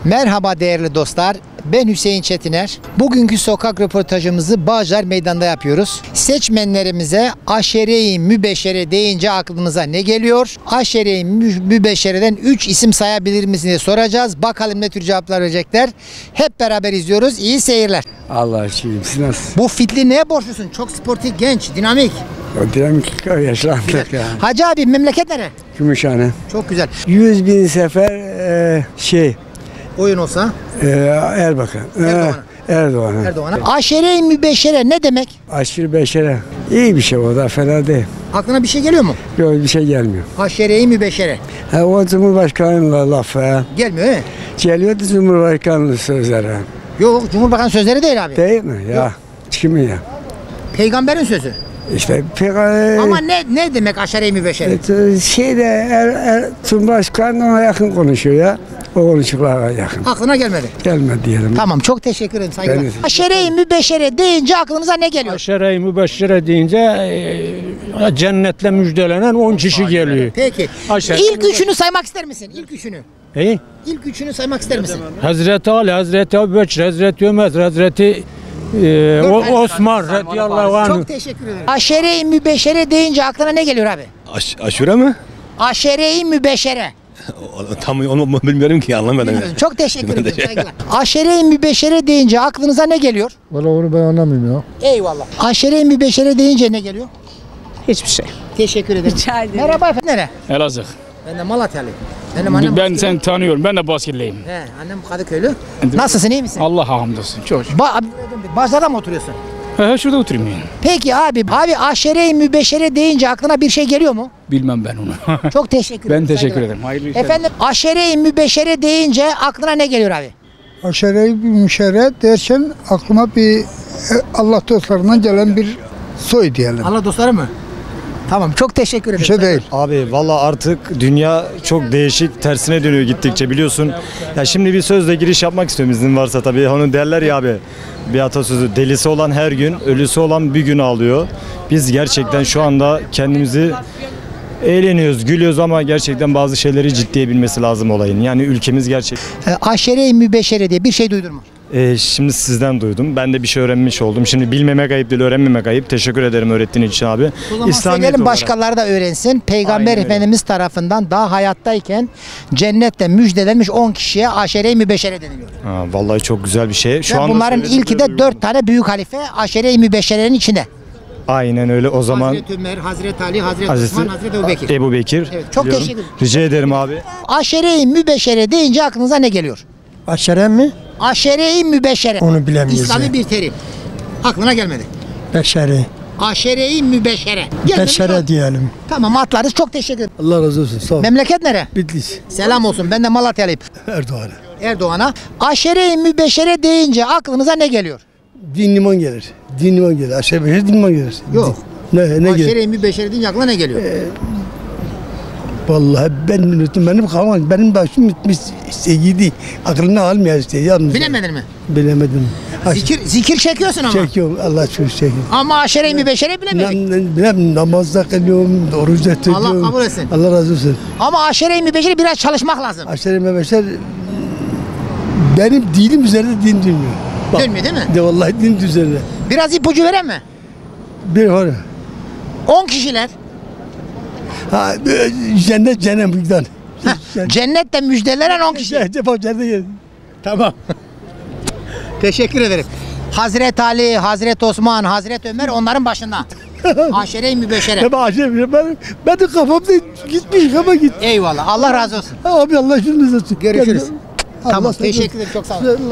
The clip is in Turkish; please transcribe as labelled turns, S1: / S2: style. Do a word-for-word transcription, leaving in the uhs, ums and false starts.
S1: Merhaba değerli dostlar, ben Hüseyin Çetiner. Bugünkü sokak röportajımızı Bağcılar Meydan'da yapıyoruz. Seçmenlerimize Aşere-i Mübeşşere deyince aklınıza ne geliyor? Aşere-i Mübeşşere'den üç isim sayabilir misiniz diye soracağız. Bakalım ne tür cevaplar verecekler. Hep beraber izliyoruz. İyi seyirler.
S2: Allah aşkına siz nasıl?
S1: Bu fitli neye borçlusun? Çok sportif, genç, dinamik.
S2: O dinamik yaşlandık ya.
S1: Hacı abi memleket nere?
S2: Gümüşhane.
S1: Çok güzel.
S2: Yüz bin sefer e, şey
S1: Oyun olsa
S2: e, Erbakan.
S1: Erdoğan'a.
S2: E, Erdoğan'a.
S1: Erdoğan'a. Aşere-i Mübeşşere ne demek?
S2: Aşırı beşere. İyi bir şey o da fena değil.
S1: Aklına bir şey geliyor mu?
S2: Yok bir şey gelmiyor.
S1: Aşere-i Mübeşşere.
S2: Ha, o Cumhurbaşkanı'nın lafı. ha.
S1: Gelmiyor he?
S2: Geliyordu Cumhurbaşkanı'nın sözleri.
S1: Yok, Cumhurbaşkanı sözleri değil abi.
S2: Değil mi? Ya.
S1: Yok.
S2: Kimin ya?
S1: Peygamberin sözü.
S2: İşte pek e,
S1: Ama ne ne demek aşere-i mübeşşere?
S2: e, şeyde er, er, Cumhurbaşkanı ona yakın konuşuyor ya. O konuşuklara yakın.
S1: Aklına gelmedi.
S2: Gelme diyelim.
S1: Tamam, çok teşekkür ederim, saygılar.
S2: Ben de-
S1: Aşere-i mübeşşere deyince aklınıza ne geliyor?
S3: Aşere-i Mübeşşere deyince e, cennetle müjdelenen on kişi geliyor.
S1: Peki.
S3: Aşere-i
S1: İlk üçünü saymak ister misin? İlk üçünü.
S3: E?
S1: İlk üçünü saymak ister misin?
S3: Hazreti Ali, Hazreti Ebubekir, Hazreti Ömer, Hazreti e, o, Osman radıyallahu anh.
S1: Çok teşekkür ederim. Aşere-i mübeşşere deyince aklına ne geliyor abi?
S4: Aş, aşure mi?
S1: Aşere-i mübeşşere.
S4: Tam onu bilmiyorum ki anlamadım.
S1: Çok teşekkür ederim, saygılar. Aşere-i mübeşşere deyince aklınıza ne geliyor?
S5: Valla onu ben anlamıyorum ya.
S1: Eyvallah. Aşere-i mübeşşere deyince ne geliyor?
S6: Hiçbir şey.
S1: Teşekkür ederim.
S6: Rica ederim.
S1: Merhaba efendim. Nere?
S7: Elazığ.
S1: Ben de Malatyalıyım. Benim annem
S7: Ben
S1: Baskılı.
S7: seni tanıyorum. Ben de Baskıllıyım.
S1: He, annem Kadıköylü. Nasılsın, iyi misin?
S7: Allah'a hamdolsun. Çok şükür.
S1: Ba Bağcılar'da mı oturuyorsun?
S7: He, şurada oturayım yani.
S1: Peki abi, abi aşere-i mübeşşere deyince aklına bir şey geliyor mu?
S7: Bilmem ben onu.
S1: Çok teşekkür ederim.
S7: Ben teşekkür
S1: saygılar.
S7: ederim. Hayırlı işler.
S1: Efendim, aşere-i mübeşşere deyince aklına ne geliyor abi?
S5: Aşere-i müşerre derken aklıma bir e, Allah dostlarından gelen bir soy diyelim.
S1: Allah dostları mı? Tamam, çok teşekkür ederim.
S5: Bir şey değil.
S8: Abi valla artık dünya çok değişik, tersine dönüyor gittikçe biliyorsun. Ya şimdi bir sözle giriş yapmak istiyorum iznin varsa tabii. Onu derler ya abi, bir atasözü, delisi olan her gün, ölüsü olan bir gün ağlıyor. Biz gerçekten şu anda kendimizi eğleniyoruz, gülüyoruz ama gerçekten bazı şeyleri ciddiye bilmesi lazım olayın. Yani ülkemiz gerçek.
S1: E, aşere-i mübeşşere diye bir şey duydun mu?
S8: Ee, şimdi sizden duydum. Ben de bir şey öğrenmiş oldum. Şimdi bilmemek ayıp değil, öğrenmemek ayıp. Teşekkür ederim öğrettiğin için abi.
S1: O zaman söyleyelim, başkaları da öğrensin. Peygamber
S8: Aynen öyle.
S1: Efendimiz tarafından daha hayattayken cennette müjdelenmiş on kişiye aşere-i mübeşşere deniliyor.
S8: Ha, vallahi çok güzel bir şey. Şu
S1: Ve
S8: anda
S1: bunların
S8: söylediğinizde
S1: ilki de
S8: duyuyorum.
S1: dört tane büyük halife aşere-i mübeşşerenin içinde.
S8: Aynen öyle. O zaman
S1: Hazreti Ömer, Hazreti Ali, Hazreti
S8: Hazreti
S1: Osman, Hazreti Ebubekir.
S8: Ebu Bekir.
S1: Evet, çok
S8: biliyorum.
S1: teşekkür ederim.
S8: Rica ederim abi.
S1: Aşere-i mübeşşere deyince aklınıza ne geliyor?
S5: Aşere mi?
S1: Aşere-i mübeşşere.
S5: Onu bilemiyoruz
S1: İslami
S5: ya.
S1: bir terim. Aklına gelmedi.
S5: Beşeri.
S1: Aşere-i mübeşşere. Gelmedi mi?
S5: Beşere diyelim.
S1: Tamam, atlarız. Çok teşekkür ederim.
S5: Allah razı olsun. Sağ ol.
S1: Memleket nere?
S5: Bitlis.
S1: Selam olsun. Ben de Malatyalıyım.
S5: Erdoğan'a.
S1: Erdoğan'a. Aşere-i mübeşşere deyince aklınıza ne geliyor?
S5: Din liman gelir. Din liman gelir. Aşere beşer din liman gelir.
S1: Yok.
S5: Din- Ne, ne gelir?
S1: Aşere-i mübeşşere deyince aklına ne geliyor?
S5: Vallahi ben unuttum. Benim kafam, benim başım bitmiş. Sevgili. Aklına almıyor işte. Yalnız.
S1: Bilemedin mi?
S5: Bilemedim. Aş-
S1: Zikir, zikir çekiyorsun ama.
S5: Çekiyorum. Allah çok çekiyorum.
S1: Ama aşere-i mübeşşere bilemedik.
S5: Ne, ne, namazda kılıyorum, oruç da tutuyorum.
S1: Allah kabul etsin.
S5: Allah razı olsun.
S1: Ama aşere-i mübeşşere biraz çalışmak lazım.
S5: Aşere mebeşler benim dinim üzerinde din dönüyor. Bak,
S1: Dönmüyor değil mi?
S5: de vallahi din üzerinde.
S1: Biraz ipucu veren mi?
S5: Bir var.
S1: on kişiler.
S5: Ha, cennet cennetten.
S1: Heh, cennette müjdelenen on kişi.
S5: Cennet cennet.
S1: Tamam. Teşekkür ederim. Hazreti Ali, Hazreti Osman, Hazreti Ömer onların başında. Aşere-i mübeşşere.
S5: Ben aşere ben ben de kafamda gitmiş kafa git.
S1: Eyvallah. Allah razı olsun.
S5: Abi Allah şunu olsun.
S1: Görüşürüz. Tamam.
S5: Allah
S1: Teşekkür ederim. Çok sağ olun.